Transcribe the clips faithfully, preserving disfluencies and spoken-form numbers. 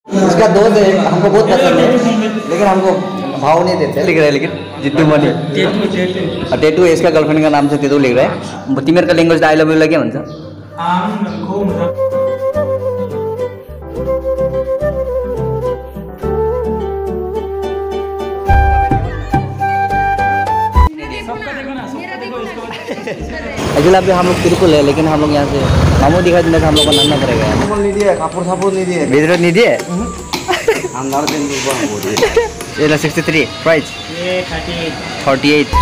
इसका दोस्त है, हमको बहुत पसंद है लेकिन हमको भाव नहीं देते लिख रहे हैं। लेकिन जितू मनी टेटू है, इसका गर्लफ्रेंड का नाम से टेटू लिख रहा है। तिमीर का लैंग्वेज आई लभ यू लगे भन्छ। एक्चुअली अभी हम लोग तिरुपुर है लेकिन हम लोग यहाँ से मामू दिखा देने से हम लोग को नन्ना पड़ेगा। नहीं दिए कापुर सापुर नहीं दिए बिजर नहीं दिए ये sixty three price thirty eight.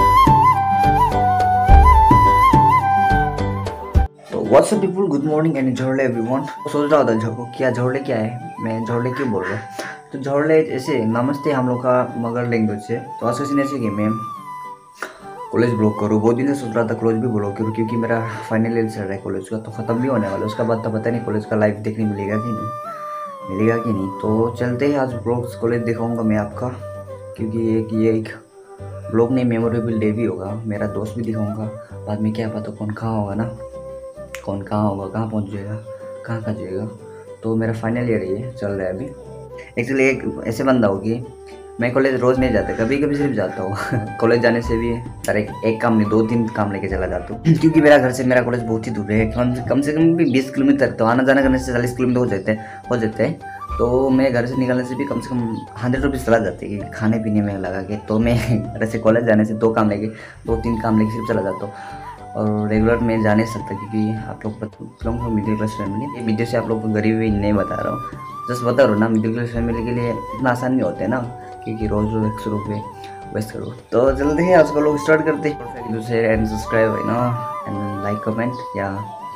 तो what's up people, good morning and झोरले एवरीवन। सोच रहा था झोको क्या झोरले क्या है, मैं झोरले क्यों बोल रहा हूँ। तो झोरले ऐसे नमस्ते हम लोग का मगर लैंग्वेज है। तो आज कैसे ऐसे कि मैं कॉलेज ब्लॉग करूँ, बहुत दिन से सोच रहा था कॉलेज भी ब्लॉग करूँ क्योंकि मेरा फाइनल ईयर चल रहा है कॉलेज का, तो ख़त्म भी होने वाला है। उसका बाद तो पता नहीं कॉलेज का लाइफ देखने मिलेगा कि नहीं मिलेगा कि नहीं। तो चलते हैं आज ब्लॉग्स कॉलेज दिखाऊंगा मैं आपका, क्योंकि एक ये एक ब्लॉग नहीं मेमोरेबल डे भी होगा। मेरा दोस्त भी दिखाऊंगा, बाद में क्या पता कौन कहाँ होगा ना, कौन कहाँ होगा, कहाँ पहुँच जाएगा, कहाँ कहाँ जाएगा। तो मेरा फाइनल ईयर ये चल रहा है अभी। एक्चुअली एक ऐसे बंदा हो कि मैं कॉलेज रोज़ नहीं जाता, कभी कभी सिर्फ जाता हूँ। कॉलेज जाने से भी सर एक, एक काम नहीं दो तीन काम लेके चला जाता हूँ, क्योंकि मेरा घर से मेरा कॉलेज बहुत ही दूर है। कम से कम से कम भी बीस किलोमीटर, तो आना जाना करने से चालीस किलोमीटर हो जाते हैं हो जाते हैं तो मैं घर से निकलने से भी कम से कम हंड्रेड रुपीज़ चला जाते हैं खाने पीने में लगा के। तो मैं घर से कॉलेज जाने से दो काम लेके दो तीन काम लेके सिर्फ चला जाता हूँ, और रेगुलर में जा नहीं सकता क्योंकि आप लोग को मिडिल क्लास फैमिली, ये वीडियो से आप लोग को गरीबी नहीं बता रहा हूँ, जस्ट बता रहा हूँ ना। मिडिल क्लास फैमिली के लिए इतना आसान नहीं होता है ना, क्योंकि रोज़ रोज एक सौ रुपये वेस्ट करो। तो जल्दी है आज को लोग स्टार्ट करते हैं। दूसरे एंड सब्सक्राइब है ना, एंड लाइक कमेंट या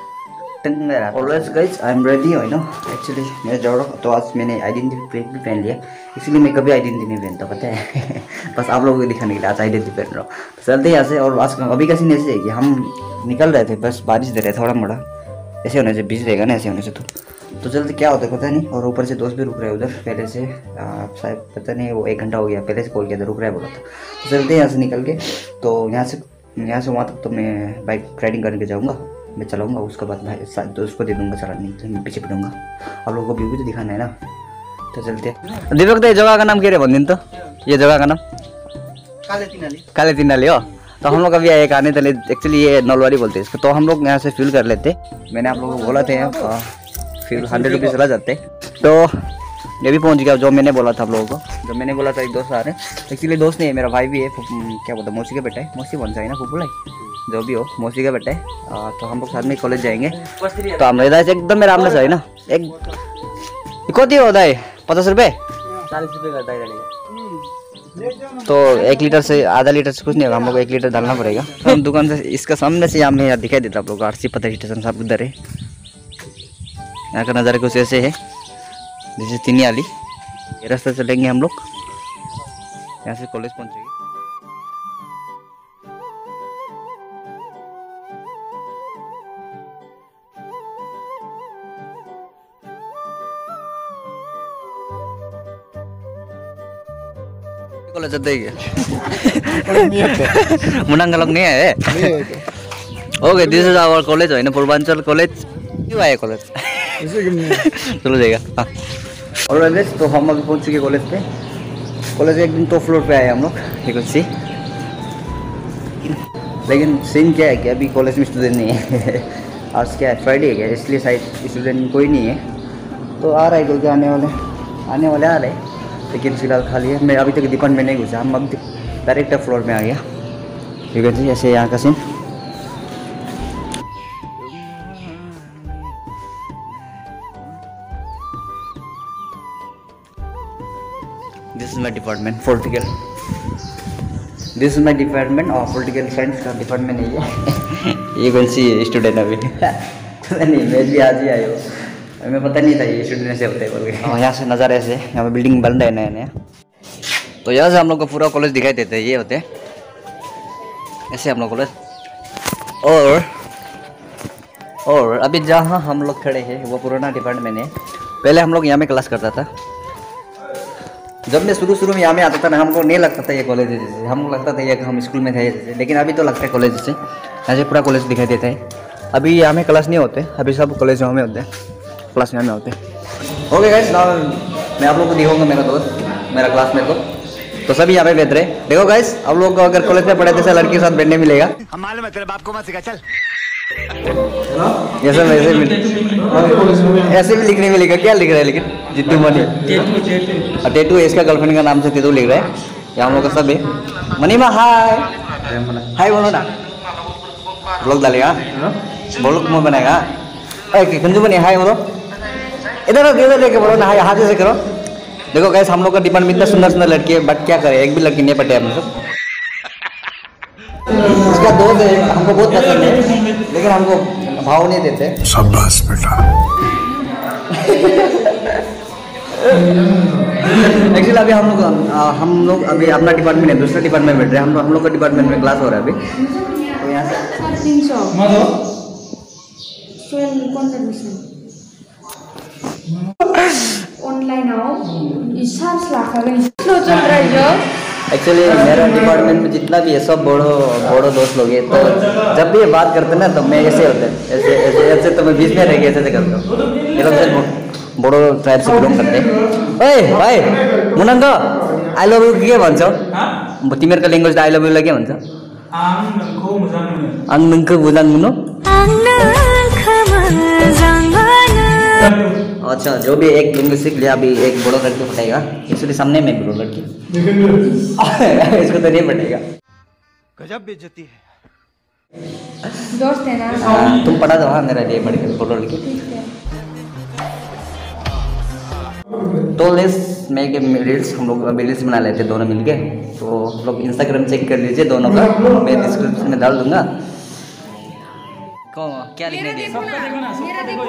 always guys I am ready है ना। एक्चुअली मैं जा रहा हूँ, तो आज मैंने आइडेंटिटी प्लेट भी पहन लिया, इसलिए मैं कभी आइडेंटिटी नहीं पहनता पता है। बस आप लोगों को दिखाने के लिए आज आइडेंटिटी पहन रहा हूँ। तो चलते हैं यहाँ से। और आज अभी का सीन ऐसे है कि हम निकल रहे थे, बस बारिश दे रहे थोड़ा मोड़ा, ऐसे होने से भीज रहेगा ना, ऐसे होने से तो तो जल्दी क्या होता है पता नहीं। और ऊपर से दोस्त भी रुक रहे हैं उधर पहले से, शायद पता नहीं वो एक घंटा हो गया पहले से कॉल किया था, रुक रहा है बोला था। तो चलते हैं यहाँ से निकल के। तो यहाँ से यहाँ से वहाँ तक तो मैं बाइक राइडिंग करके जाऊँगा, मैं चलाऊँगा, उसके बाद भाई दोस्त को दे दूँगा चलाने के लिए, मैं पीछे पड़ूँगा। आप लोगों को व्यू भी तो दिखाना है ना। तो चलते हैं। दीपक ये जगह का नाम क्या है बंदिन, तो ये जगह का नाम काले तीनाली काले तीनाली हो। तो हम लोग अभी आए आने तले, एक्चुअली ये नलवारी बोलते हैं इसको। तो हम लोग यहाँ से फ्यूल कर लेते। मैंने आप लोगों को बोला था फिर हंड्रेड रुपीज़ चला जाते। तो ये भी पहुंच गया जो मैंने बोला था आप लोगों को, जो मैंने बोला था एक दोस्त आ रहे हैं। एक्चुअली दोस्त नहीं है, मेरा भाई भी है, क्या बोलता है मौसी का बेटा है, मौसी बन जाए ना फुफुला जो भी हो, मौसी का बेटा है। तो हम लोग साथ में कॉलेज जाएंगे। तो हम एकदम मेरा आमना चाहिए ना। एक कति होता है पचास रुपये चालीस रुपये करता है। तो एक लीटर से आधा लीटर से कुछ नहीं होगा, हम लोग एक लीटर डालना पड़ेगा। हम दुकान से इसका सामने से यहाँ मैं दिखाई देता आप लोग आर सी पता स्टेशन सब उधर है। यहाँ का नज़ारा कुछ ऐसे है, जैसे तीनी आली। ये रास्ते चलेंगे हम लोग, यहाँ से कॉलेज पहुँचेंगे। कॉलेज जाते ही मुनांगा लोग नहीं आए। Okay this is our college है ना, पूर्वांचल कॉलेज। क्यों आए कॉलेज चलो जाएगा। हाँ और गाइस तो हम अभी पहुंच चुके कॉलेज पे। कॉलेज एक दिन तो फ्लोर पे आए हम लोग, ठीक है सी। लेकिन सीन क्या है कि अभी कॉलेज में स्टूडेंट नहीं है। आज क्या है फ्राइडे है क्या, इसलिए शायद स्टूडेंट कोई नहीं है। तो आ रहा है क्योंकि आने वाले आने वाले आ रहे हैं, लेकिन फिलहाल खाली है। मैं अभी तक डिपार्टमेंट में नहीं घुसा, हम अभी डायरेक्ट फ्लोर में आ गया, ठीक है जी। ऐसे यहाँ का scene. This is my department political, this is my department और पॉलिटिकल साइंस का डिपार्टमेंट नहीं है। ये कौन सी स्टूडेंट अभी नहीं, मैं भी आज ही आया हूँ, हमें पता नहीं था ये स्टूडेंट से होते हैं बोल के। यहाँ से नज़ारा ऐसे, यहाँ पे बिल्डिंग बन रहा है नया नया। तो यहाँ से हम लोग को पूरा कॉलेज दिखाई देते हैं, ये होते हैं ऐसे हम लोग कॉलेज। और और अभी जहाँ हम लोग खड़े हैं वो पुराना डिपार्टमेंट है। पहले हम लोग यहाँ में क्लास करता था। जब मैं शुरू शुरू में यहाँ में आता था ना, हमको नहीं लगता था ये कॉलेज है जैसे, हमको लगता था ये हम स्कूल में थे जैसे। लेकिन अभी तो लगता है कॉलेज जैसे, ऐसे पूरा कॉलेज दिखाई देता है। अभी यहाँ में क्लास नहीं होते, अभी सब कॉलेज यहाँ में होते हैं, क्लास यहाँ में होते हैं। ओके गाइस नाउ मैं आप लोग को दिखाऊंगा मेरा दोस्त, मेरा क्लासमेट को। तो सभी यहाँ पे बैठ रहे। देखो गाइस, आप लोग को अगर कॉलेज में पढ़े थे लड़की के साथ बैठने मिलेगा। हम मालूम है तेरे बाप को मत सिखा, चल। ये सब ऐसे भी ऐसे भी लिखने मिलेगा। क्या लिख रहा है लेकिन जितू मनी टेटू है, इसका गर्लफ्रेंड का नाम से टेटू लिख रहा है। यहाँ हम लोग का सब है। मनीमा हाय हाय बोलो ना, ब्लॉग डालेगा, ब्लॉग में बनेगा। कंजू बनी हाय बोलो, इधर इधर लेके बोलो ना, हाथ से करो। देखो गाइस, हम लोग का डिपार्टमेंट में इतना सुंदर सुंदर लड़की है, बट क्या करे, एक भी लड़की नहीं पटे हम सब। इसका दोस्त है, हमको बहुत पसंद है, लेकिन हमको भाव नहीं देते। शाबाश बेटा। एक्चुअली अभी हम लोग हम लोग अभी अपना डिपार्टमेंट है, दूसरा डिपार्टमेंट में बैठ रहे हैं। हम लोग हम लोग का डिपार्टमेंट में क्लास हो रहा है अभी। तो यहाँ से तीन सौ कौन सा मिशन ऑनलाइन आओ इशार्स लाखागन स्लो चल रहा है जो। एक्चुअली मेरा डिपार्टमेंट में जितना भी है सब बड़ो बड़ो दोस्त लोग हैं। तो जब भी ये बात करते हैं ना, तो मैं ऐसे होते हैं, ऐसे ऐसे ऐसे तो मैं बीच में रह गया ऐसे ऐसे करता हूँ। ये लोग सिर्फ बड़ो ट्राइब से बिलोंग करते हैं। ओए भाइ मुनंग आई लभ यू के भन्छ? तिमीहरूको ल्याङ्ग्वेज आई लभ युलाई के भन्छ? आङ नोंखौ मोजां मोनो। अच्छा, जो भी एक लैंग्वेज सीख लिया, अभी एक बड़ो लड़की पटेगा। एक्चुअली सामने में बड़ो लड़की इसको तो नहीं पटेगा। गजब बेइज्जती है। दोस्त है ना, तुम पढ़ा दो। हाँ, मेरा लिए पड़ेगा बड़ो लड़की। तो लेट्स मेक रील्स। हम लोग अभी रील्स बना लेते हैं दोनों मिलके। तो हम लोग इंस्टाग्राम चेक कर लीजिए दोनों का, मैं डिस्क्रिप्शन में डाल दूंगा। कौन क्या लिखने दिए? मेरा देखो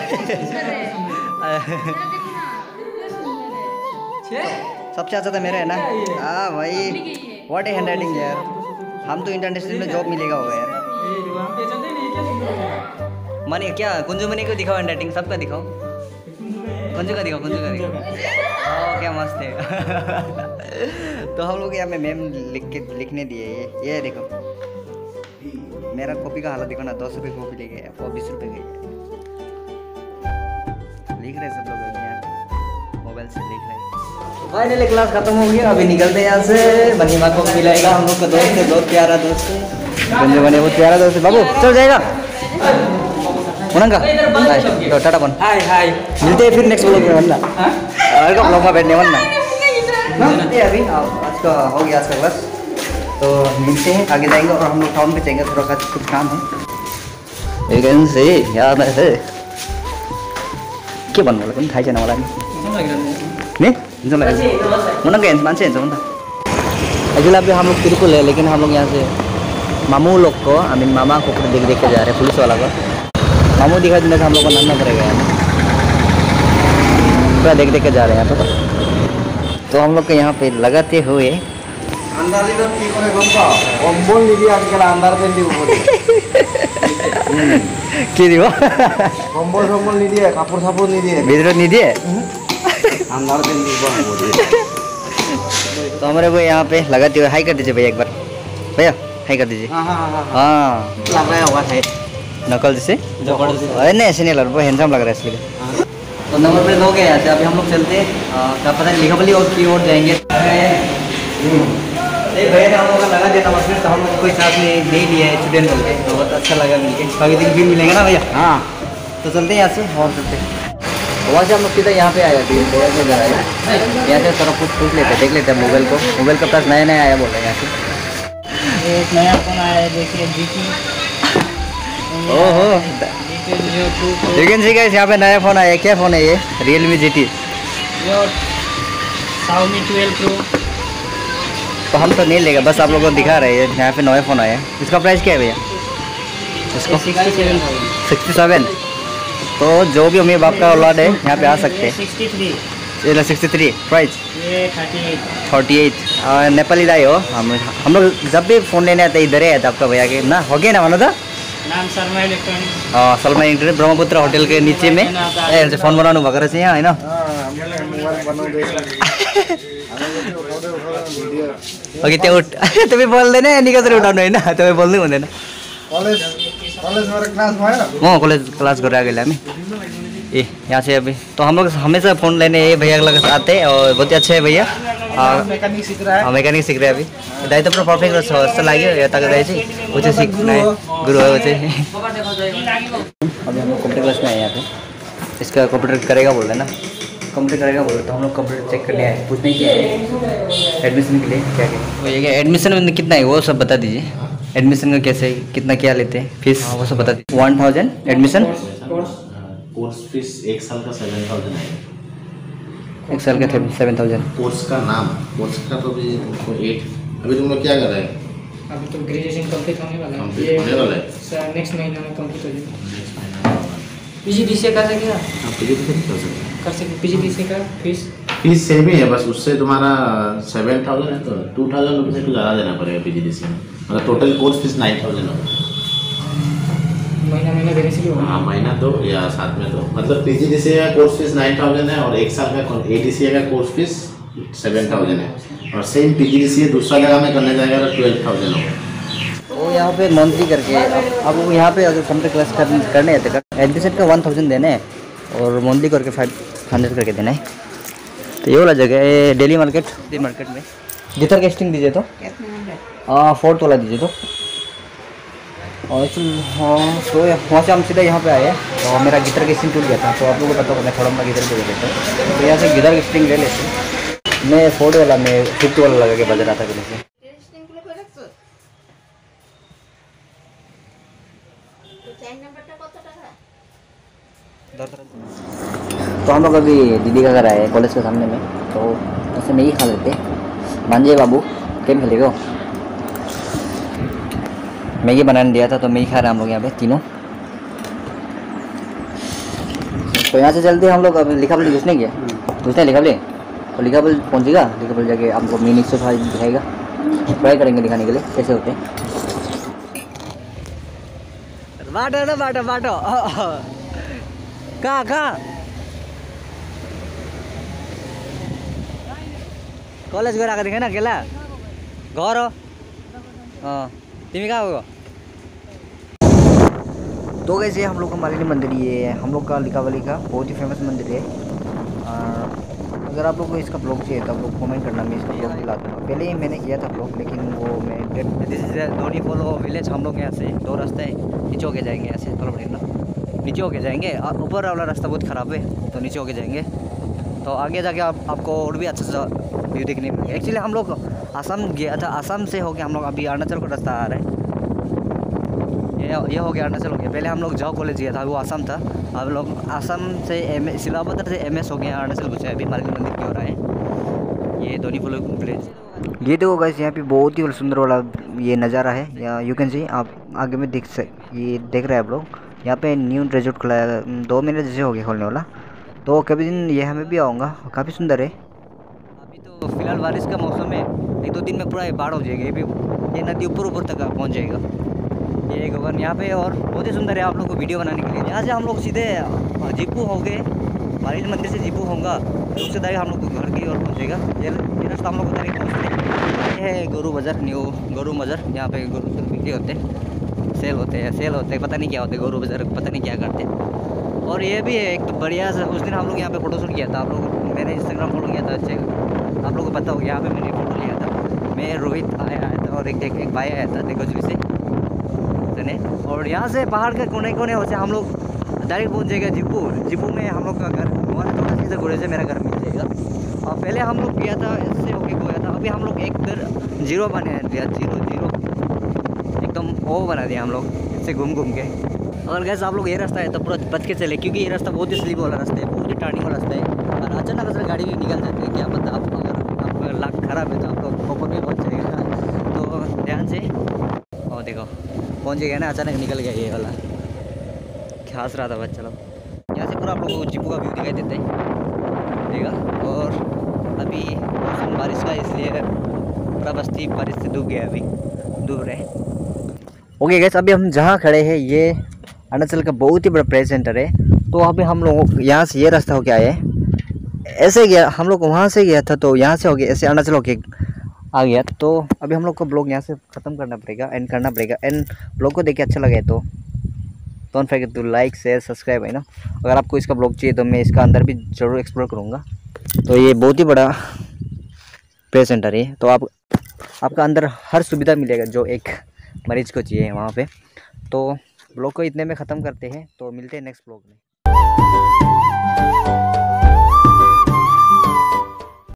सबसे अच्छा तो मेरा है ना। हाँ भाई, व्हाट ए हैंड राइटिंग यार। हम तो इंटरनेशनल में जॉब मिलेगा होगा यार। मनी क्या कुंजू मनी को दिखाओ हैंड राइटिंग, सबका दिखाओ। कुंजू का दिखाओ, कुंजू का दिखाओ। ओह क्या मस्त है। तो हम लोग यहाँ पे मैम लिख के लिखने दिए। ये ये देखो मेरा कॉपी का हालत देखो ना, दस रुपये कॉपी ले गए, और बीस रुपये गए। लिख रहे सब लोग यार, मोबाइल से लिख रहे। तो फाइनली क्लास खत्म हो गया, अभी निकलते हैं यहाँ से। बनीमा को मिलाएगा, हम लोग का दोस्त है, बहुत प्यारा दोस्त है। बंदे बने बहुत प्यारा दोस्त है। बाबू चल जाएगा मुनंगा। तो टाटा बन, हाय हाय। मिलते हैं फिर नेक्स्ट ब्लॉग में वरना अगर ब्लॉग में बैठने वरना अभी आज का हो गया आज का क्लास। तो मिलते हैं, आगे जाएंगे और हम लोग टाउन पे जाएंगे, थोड़ा सा कुछ काम है। से यार है के भन्नु होला पनि थाहा छैन मलाई नि हुन्छ लाग्यो मुनंगा हेन्स मान्छे हेर्छ नि त। एक्चुअली अभी हम लोग तिरुपुर है, लेकिन हम लोग यहाँ से मामू लोग को आई मीन मामा को देख देख के जा रहे हैं, पुलिस वाला को। मामू दिखा देने से हम लोग को नन्ना पड़ेगा यार, पूरा देख देख के जा रहे हैं यहाँ पे। तो हम लोग को यहाँ पे लगाते हुए কি দিব কম্বল সম্বল নিদিয়ে কাপড় সাপড় নিদিয়ে ভিতরে নিদিয়ে अंदर दिन तो हमारे को यहाँ पे लगाते हुए हाई कर दीजिए भैया एक बार। भैया हाई कर दीजिए। हाँ लग रहा होगा शायद नकल जैसे अरे नहीं ऐसे नहीं लग रहा, हैंडसम लग रहा है इसलिए। तो नंबर प्लेट हो गया यहाँ से। अभी हम लोग चलते हैं क्या पता नहीं लिखा और की ओर जाएंगे। नहीं भैया ने हम लोग का लगा दिया नंबर प्लेट, तो हम लोग कोई साथ में नहीं लिया है स्टूडेंट बोल के, तो बहुत अच्छा लगा मिलके। कभी दिन फिर मिलेंगे ना भैया। हाँ तो चलते हैं यहाँ से और चलते हैं। वहाँ से हम लोग सीधा यहाँ पे आया थे, भैया के घर आए। यहाँ से थोड़ा कुछ पूछ लेते देख लेते हैं मोबाइल को। मोबाइल का पास नया नया आया बोल रहे हैं यहाँ से। एक नया फोन आया है, देखिए जीटी। ओहो लेकिन जी गाइस यहाँ पे नया फ़ोन आया है। क्या फ़ोन है ये? Realme G T. Xiaomi twelve pro. तो हम तो नहीं लेगा, बस आप लोगों को दिखा रहे हैं। यहाँ पे नया फ़ोन आया है। इसका प्राइस क्या है भैया? इसको सिक्सटी सेवन। तो जो भी अमीर बाप का औलाद है यहाँ पे आ सकते हैं। Sixty three. ये सिक्सटी थ्री प्राइस ये thirty eight. Thirty eight Nepali दाई हो। हम हम लोग जब भी फ़ोन लेने आते इधर ही आते आपका भैया के ना हो गया ना मानो तो नाम शर्मा इलेक्ट्रॉनिक्स। हाँ शर्मा इलेक्ट्रॉनिक्स ब्रह्मपुत्र होटल के नीचे में ए फोन बनाउनु भएको रहेछ यहाँ होइन। अघि त्यो उठ तपाईँ बोल्दैन नि कसरी उठाउनु होइन, तपाईँ बोल्नै हुँदैन। कलेज कलेजबाट क्लास भयो। अँ कलेज क्लास गरेर आएको हामी। ये यहाँ से अभी तो हम लोग हमेशा फ़ोन लेने ये भैया लग आते हैं और बहुत ही अच्छे है भैया। मैकेनिक सीख रहा है। हाँ मैकेनिक सीख रहे हैं अभी दाई तो पूरा परफेक्ट अच्छा लगे तक दाई जी मुझे सीखना है गुरु है मुझे। अभी हम लोग कंप्यूटर क्लास में आए यहाँ पे इसका कंप्यूटर करेगा बोल रहे ना कंप्यूटर करेगा बोल रहे तो हम लोग कंप्यूटर चेक कर लिया है पूछने की है एडमिशन के लिए क्या क्या वो ये एडमिशन में कितना है वो सब बता दीजिए। एडमिशन का कैसे कितना क्या लेते हैं फीस वो सब बता दीजिए। One thousand admission course fees एक साल का सेवन थाउजेंड है। एक साल का सेवन थाउजेंड। कोर्स का नाम कोर्स का तो भी तुमको एट अभी तुम लोग क्या कर रहे हैं? अभी तो ग्रेजुएशन कंप्लीट होने वाला है। कंप्लीट होने वाला है सर नेक्स्ट महीने में कंप्लीट हो जाएगा। नेक्स्ट महीना होने वाला है। पीजीडीसीए कर सकेगा हाँ पीजीडीसीए कर सकते हैं कर सके पीजीडीसीए का फीस फीस सेम ही है बस उससे तुम्हारा सेवन थाउजेंड है तो टू थाउजेंड रुपये से कुछ ज़्यादा देना पड़ेगा पीजीडीसीए में मतलब total course fees nine thousand होगा। महीना महीना देने से भी होगा। हाँ महीना दो या साथ में दो मतलब पीजीडीसीए का कोर्स फीस नाइन थाउजेंड है और एक साल का एडीसीए का कोर्स फीस सेवन थाउजेंड है और सेम पीजीडीसीए दूसरा जगह में करने जाएगा तो ट्वेल्व थाउजेंड होगा। वो यहाँ पे मंथली करके अब वो यहाँ पे अगर कंप्यूटर क्लास कर, करने आते कर एडमिशन का वन थाउजेंड देना है और मंथली करके फाइव हंड्रेड करके देना है। तो ये वाला जगह है डेली मार्केट डेली मार्केट में गिटार का स्ट्रिंग दीजिए तो हाँ फोर्थ वाला दीजिए तो और हाँ तो वहाँ से हम सीधा यहाँ पे आए तो मेरा गिटार का स्ट्रिंग टूट गया था तो आप लोगों को पता मैं थोड़ा मोड़ा गिटार को दे देता हूँ तो यहाँ से गिटार का स्ट्रिंग ले लेते मैं फोर्थ वाला मैं फिफ्थ वाला लगा के बजा रहा था पहले से। तो हम लोग अभी दीदी का घर आए कॉलेज के सामने में तो ऐसे मैगी खा लेते मांझे बाबू गेम खेलेगा मैगी बनाने दिया था तो मैगी खा रहे हम लोग यहाँ पे तीनों। तो यहाँ से चलते हम लोग अभी लिखावली घुसने गया घुसने लिखावली तो लिखावल पहुँचेगा लिखावल जाके आपको मिनी से दिखाएगा ट्राई करेंगे दिखाने के लिए कैसे होते हैं। बाटो ना बाटो बाटो कहाँ कहाँ कॉलेज गएर आएको देखेन अकेला घर हो अँ तिमी कहाँ हो? तो कैसे हम लोग का मालिनी मंदिर ये है हम लोग का लिखावली का बहुत ही फेमस मंदिर है। अगर आप लोग को इसका ब्लॉग चाहिए तो आप लोग कमेंट करना मैं इसका ब्लॉग दिला दूँगा। पहले ही मैंने किया था ब्लॉग लेकिन वो मैं this is Dhoni follow village हम लोग यहाँ से दो रास्ते नीचे होके जाएंगे यहाँ से थोड़ा बढ़िया नीचे होके जाएंगे ऊपर वाला रास्ता बहुत ख़राब है तो नीचे होके जाएंगे तो आगे जाके आप आपको और भी अच्छा सा व्यू देखने मिलेगा। एक्चुअली हम लोग आसाम गया था आसाम से होके हम लोग अभी अरुणाचल का रास्ता आ रहा है ये ये हो गया अरुणाचल हो गया। पहले हम लोग जाओ कॉलेज गया था वो आसाम था अब लोग आसाम से एम एस सिलावतर से एम एस हो गया अरुणाचल घुसे अभी मालिनी मंदिर की ओर आए ये धोनी फॉलो विलेज। ये देखो गाइस यहाँ पे बहुत ही सुंदर वाला ये नज़ारा है या यू कैन सी आप आगे में देख सक ये देख रहे हैं आप लोग यहाँ पे न्यू रिजॉर्ट खुला है दो महीने जैसे हो गया खोलने वाला तो कभी दिन ये हमें भी आऊँगा काफ़ी सुंदर है। अभी तो फिलहाल बारिश का मौसम है एक दो दिन में पूरा बाढ़ हो जाएगी ये भी ये नदी ऊपर ऊपर तक पहुँच जाएगा ये गवर्न यहाँ पे और बहुत ही सुंदर है आप लोग को वीडियो बनाने के लिए। यहाँ से हम लोग सीधे जीपू हो गए मालिनी मंदिर से जीपू होगा तो उससे डायरेक्ट हम लोग को घर की ओर पहुँचेगा ये ये रास्ता हम लोग को डायरेक्ट पहुँचते ये है गोरू बाज़ार न्यू गोरू बाज़ार यहाँ पे गोरू बिक्री होते हैं सेल होते हैं सेल होते हैं पता नहीं क्या होते हैं गोरू बाज़ार पता नहीं क्या करते हैं। और ये भी है एक तो बढ़िया सा उस दिन हम लोग यहाँ पे फ़ोटो शूट किया था आप लोग मैंने इंस्टाग्राम फॉलो किया था अच्छे आप लोगों को पता हो गया यहाँ पे मैंने फ़ोटो लिया था मैं रोहित आया आया था और एक एक, एक भाई आया था देखो जी से और यहाँ से पहाड़ के कोने कोने हो से हम लोग डायरेक्ट पहुँच जाएगा जीपू जीपू में हम लोग का घर वहाँ से थोड़ा सी घोड़े से मेरा घर मिल जाएगा। और पहले हम लोग गया था इससे होके गया था अभी हम लोग एक फिर जीरो बना दिया जीरो जीरो एकदम ओ बना दिया हम लोग इससे घूम घूम के। अगर गैस आप लोग ये रास्ता है तो पूरा बच के चले क्योंकि ये रास्ता बहुत ही स्लिप वाला रास्ता है बहुत ही टर्निंग वाला रास्ता है और अचानक अगर गाड़ी भी निकल जाती है क्या पता आप अगर आपका लाख खराब है तो आप लोग ऊपर भी पहुँच जाएगा तो ध्यान से और देखो पहुँच गया ना अचानक निकल गया ये वाला खास रहा था बच्चा लोग यहाँ से पूरा आप लोगों को जीपू का व्यू दिखाई देता है देगा। और अभी मौसम बारिश का इसलिए पूरा बस्ती बारिश से डूब गया अभी डूब रहे। ओके गैस अभी हम जहाँ खड़े हैं ये अरुणाचल का बहुत ही बड़ा प्रेस सेंटर है तो अभी हम लोग यहाँ से ये रास्ता होके आए ऐसे गया हम लोग वहाँ से गया था तो यहाँ से हो गया ऐसे अरुणाचल होके आ गया तो अभी हम लोग को ब्लॉग यहाँ से ख़त्म करना पड़ेगा एंड करना पड़ेगा एंड ब्लॉग को देख के अच्छा लगे तो don't forget to like share subscribe है ना। अगर आपको इसका ब्लॉग चाहिए तो मैं इसका अंदर भी ज़रूर एक्सप्लोर करूँगा। तो ये बहुत ही बड़ा प्ले सेंटर है, तो आप आपका अंदर हर सुविधा मिलेगा जो एक मरीज को चाहिए वहाँ पे। तो ब्लॉग को इतने में ख़त्म करते हैं, तो मिलते हैं नेक्स्ट ब्लॉग में।